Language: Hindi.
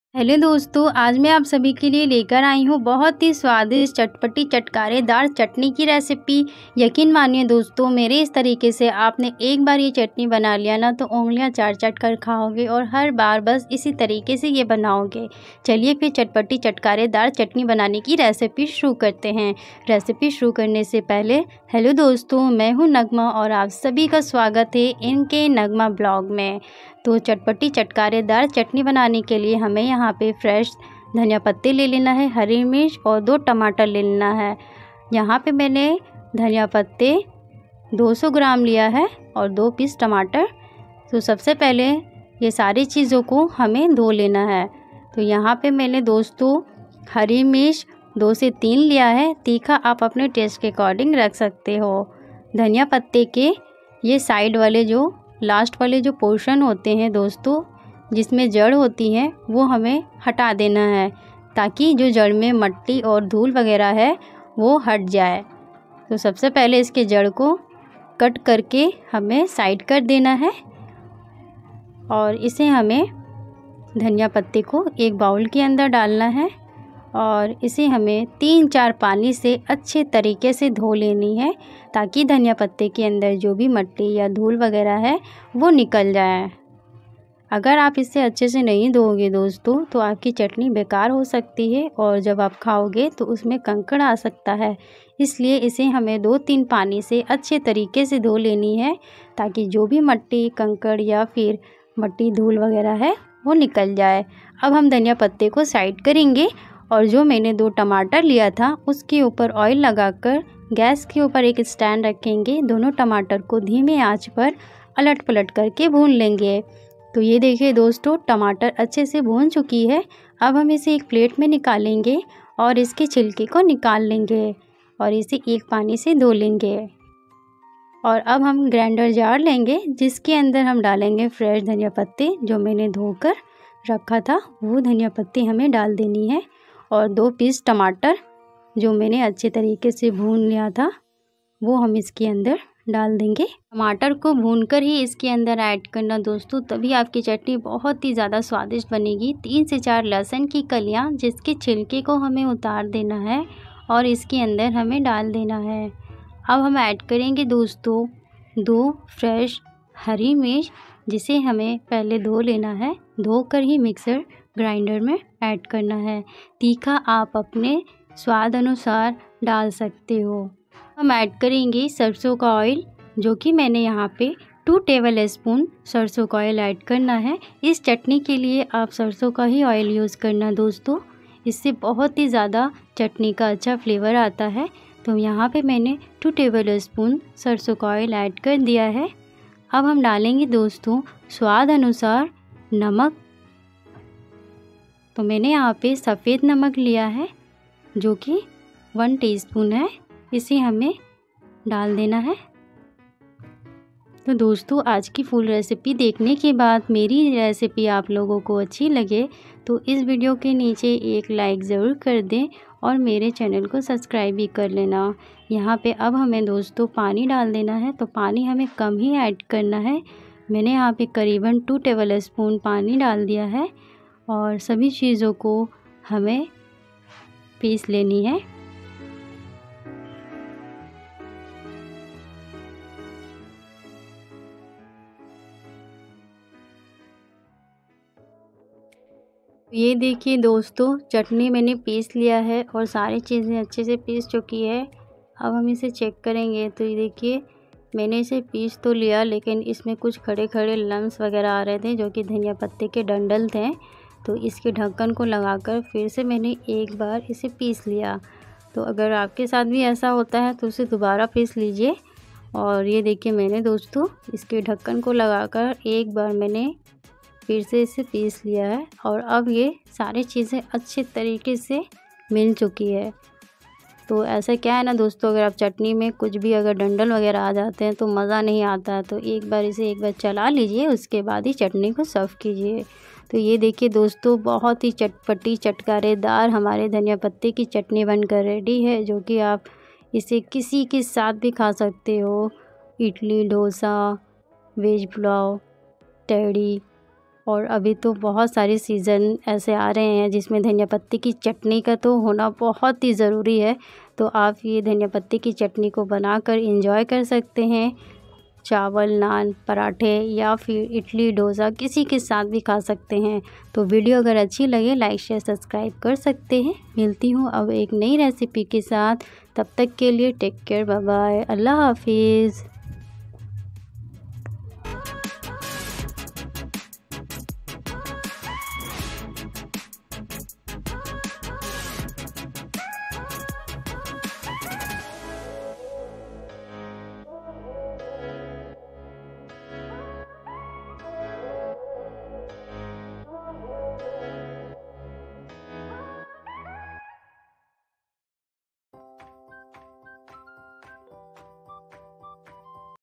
हेलो दोस्तों, आज मैं आप सभी के लिए लेकर आई हूँ बहुत ही स्वादिष्ट चटपटी चटकारेदार चटनी की रेसिपी। यकीन मानिए दोस्तों, मेरे इस तरीके से आपने एक बार ये चटनी बना लिया ना तो उंगलियां चाट चाट कर खाओगे और हर बार बस इसी तरीके से ये बनाओगे। चलिए फिर चटपटी चटकारेदार चटनी बनाने की रेसिपी शुरू करते हैं। रेसिपी शुरू करने से पहले हेलो दोस्तों, मैं हूँ नगमा और आप सभी का स्वागत है इनके नगमा ब्लॉग में। तो चटपटी चटकारेदार चटनी बनाने के लिए हमें यहाँ पे फ्रेश धनिया पत्ते ले लेना है, हरी मिर्च और 2 टमाटर ले लेना है। यहाँ पे मैंने धनिया पत्ते 200 ग्राम लिया है और 2 पीस टमाटर। तो सबसे पहले ये सारी चीज़ों को हमें धो लेना है। तो यहाँ पे मैंने दोस्तों हरी मिर्च 2 से 3 लिया है। तीखा आप अपने टेस्ट के अकॉर्डिंग रख सकते हो। धनिया पत्ते के ये साइड वाले जो लास्ट वाले जो पोर्शन होते हैं दोस्तों, जिसमें जड़ होती है वो हमें हटा देना है ताकि जो जड़ में मिट्टी और धूल वगैरह है वो हट जाए। तो सबसे पहले इसके जड़ को कट करके हमें साइड कर देना है और इसे हमें धनिया पत्ते को एक बाउल के अंदर डालना है और इसे हमें 3-4 पानी से अच्छे तरीके से धो लेनी है ताकि धनिया पत्ते के अंदर जो भी मिट्टी या धूल वगैरह है वो निकल जाए। अगर आप इसे अच्छे से नहीं धोओगे दोस्तों तो आपकी चटनी बेकार हो सकती है और जब आप खाओगे तो उसमें कंकड़ आ सकता है। इसलिए इसे हमें 2-3 पानी से अच्छे तरीके से धो लेनी है ताकि जो भी मिट्टी कंकड़ या फिर मिट्टी धूल वगैरह है वो निकल जाए। अब हम धनिया पत्ते को साइड करेंगे और जो मैंने 2 टमाटर लिया था उसके ऊपर ऑयल लगाकर गैस के ऊपर एक स्टैंड रखेंगे। दोनों टमाटर को धीमे आंच पर अलट पलट करके भून लेंगे। तो ये देखिए दोस्तों, टमाटर अच्छे से भून चुकी है। अब हम इसे एक प्लेट में निकालेंगे और इसके छिलके को निकाल लेंगे और इसे एक पानी से धो लेंगे। और अब हम ग्राइंडर जार लेंगे जिसके अंदर हम डालेंगे फ्रेश धनिया पत्ते। जो मैंने धोकर रखा था वो धनिया पत्ती हमें डाल देनी है और 2 पीस टमाटर जो मैंने अच्छे तरीके से भून लिया था वो हम इसके अंदर डाल देंगे। टमाटर को भूनकर ही इसके अंदर ऐड करना दोस्तों, तभी आपकी चटनी बहुत ही ज़्यादा स्वादिष्ट बनेगी। 3 से 4 लहसुन की कलियां जिसके छिलके को हमें उतार देना है और इसके अंदर हमें डाल देना है। अब हम ऐड करेंगे दोस्तों 2 फ्रेश हरी मिर्च जिसे हमें पहले धो लेना है, धोकर ही मिक्सर ग्राइंडर में ऐड करना है। तीखा आप अपने स्वाद अनुसार डाल सकते हो। हम ऐड करेंगे सरसों का ऑयल, जो कि मैंने यहाँ पे 2 टेबल स्पून सरसों का ऑयल ऐड करना है। इस चटनी के लिए आप सरसों का ही ऑयल यूज़ करना दोस्तों, इससे बहुत ही ज़्यादा चटनी का अच्छा फ्लेवर आता है। तो यहाँ पे मैंने 2 टेबल स्पून सरसों का ऑयल ऐड कर दिया है। अब हम डालेंगे दोस्तों स्वाद अनुसार नमक। तो मैंने यहाँ पे सफ़ेद नमक लिया है जो कि 1 टीस्पून है, इसे हमें डाल देना है। तो दोस्तों, आज की फुल रेसिपी देखने के बाद मेरी रेसिपी आप लोगों को अच्छी लगे तो इस वीडियो के नीचे एक लाइक ज़रूर कर दें और मेरे चैनल को सब्सक्राइब भी कर लेना। यहाँ पे अब हमें दोस्तों पानी डाल देना है। तो पानी हमें कम ही ऐड करना है। मैंने यहाँ पे करीबन 2 टेबल स्पून पानी डाल दिया है और सभी चीज़ों को हमें पीस लेनी है। ये देखिए दोस्तों, चटनी मैंने पीस लिया है और सारी चीज़ें अच्छे से पीस चुकी है। अब हम इसे चेक करेंगे। तो ये देखिए, मैंने इसे पीस तो लिया लेकिन इसमें कुछ खड़े खड़े लम्स वगैरह आ रहे थे जो कि धनिया पत्ते के डंडल थे। तो इसके ढक्कन को लगाकर फिर से मैंने एक बार इसे पीस लिया। तो अगर आपके साथ भी ऐसा होता है तो उसे दोबारा पीस लीजिए। और ये देखिए मैंने दोस्तों इसके ढक्कन को लगाकर एक बार मैंने फिर से इसे पीस लिया है और अब ये सारी चीज़ें अच्छे तरीके से मिल चुकी है। तो ऐसा क्या है ना दोस्तों, अगर आप चटनी में कुछ भी अगर डंडल वगैरह आ जाते हैं तो मज़ा नहीं आता है। तो एक बार इसे एक बार चला लीजिए, उसके बाद ही चटनी को सर्व कीजिए। तो ये देखिए दोस्तों, बहुत ही चटपटी चटकारेदार हमारे धनिया पत्ते की चटनी बनकर रेडी है, जो कि आप इसे किसी के साथ भी खा सकते हो। इडली, डोसा, वेज पुलाव, तहड़ी और अभी तो बहुत सारे सीज़न ऐसे आ रहे हैं जिसमें धनिया पत्ती की चटनी का तो होना बहुत ही ज़रूरी है। तो आप ये धनिया पत्ती की चटनी को बनाकर एंजॉय कर सकते हैं। चावल, नान, पराठे या फिर इडली, डोसा किसी के साथ भी खा सकते हैं। तो वीडियो अगर अच्छी लगे लाइक शेयर सब्सक्राइब कर सकते हैं। मिलती हूँ अब एक नई रेसिपी के साथ, तब तक के लिए टेक केयर, बाय बाय, अल्लाह हाफिज़।